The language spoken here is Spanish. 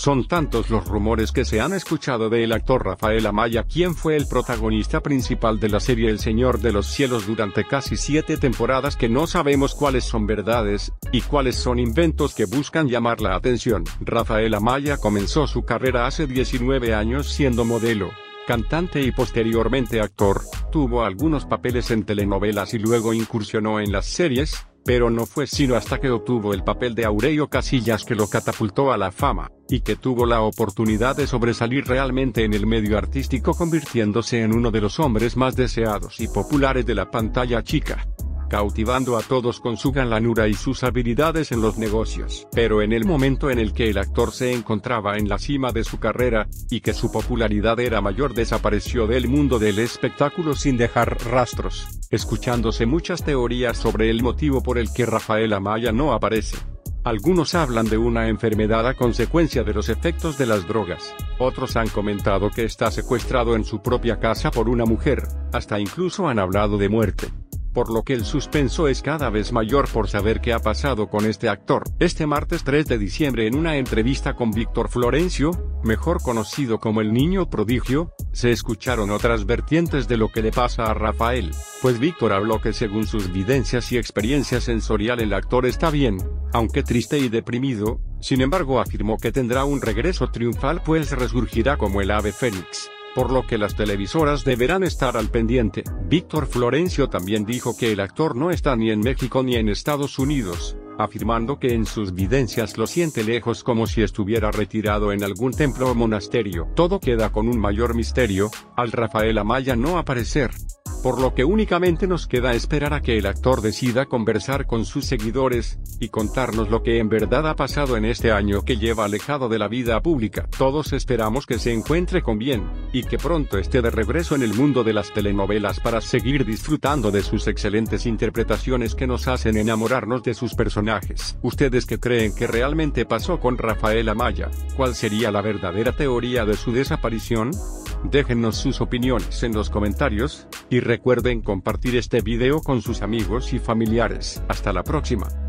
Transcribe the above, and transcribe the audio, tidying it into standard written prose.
Son tantos los rumores que se han escuchado del actor Rafael Amaya, quien fue el protagonista principal de la serie El Señor de los Cielos durante casi 7 temporadas, que no sabemos cuáles son verdades, y cuáles son inventos que buscan llamar la atención. Rafael Amaya comenzó su carrera hace 19 años siendo modelo, cantante y posteriormente actor. Tuvo algunos papeles en telenovelas y luego incursionó en las series, pero no fue sino hasta que obtuvo el papel de Aurelio Casillas que lo catapultó a la fama, y que tuvo la oportunidad de sobresalir realmente en el medio artístico, convirtiéndose en uno de los hombres más deseados y populares de la pantalla chica, cautivando a todos con su galanura y sus habilidades en los negocios. Pero en el momento en el que el actor se encontraba en la cima de su carrera, y que su popularidad era mayor, desapareció del mundo del espectáculo sin dejar rastros, escuchándose muchas teorías sobre el motivo por el que Rafael Amaya no aparece. Algunos hablan de una enfermedad a consecuencia de los efectos de las drogas, otros han comentado que está secuestrado en su propia casa por una mujer, hasta incluso han hablado de muerte. Por lo que el suspenso es cada vez mayor por saber qué ha pasado con este actor. Este martes 3 de diciembre, en una entrevista con Víctor Florencio, mejor conocido como el Niño Prodigio, se escucharon otras vertientes de lo que le pasa a Rafael, pues Víctor habló que según sus vivencias y experiencia sensorial el actor está bien, aunque triste y deprimido. Sin embargo, afirmó que tendrá un regreso triunfal, pues resurgirá como el ave fénix, por lo que las televisoras deberán estar al pendiente. Víctor Florencio también dijo que el actor no está ni en México ni en Estados Unidos, afirmando que en sus vivencias lo siente lejos, como si estuviera retirado en algún templo o monasterio. Todo queda con un mayor misterio, al Rafael Amaya no aparecer, por lo que únicamente nos queda esperar a que el actor decida conversar con sus seguidores, y contarnos lo que en verdad ha pasado en este año que lleva alejado de la vida pública. Todos esperamos que se encuentre con bien, y que pronto esté de regreso en el mundo de las telenovelas para seguir disfrutando de sus excelentes interpretaciones que nos hacen enamorarnos de sus personajes. ¿Ustedes qué creen que realmente pasó con Rafael Amaya? ¿Cuál sería la verdadera teoría de su desaparición? Déjennos sus opiniones en los comentarios, y recuerden compartir este video con sus amigos y familiares. Hasta la próxima.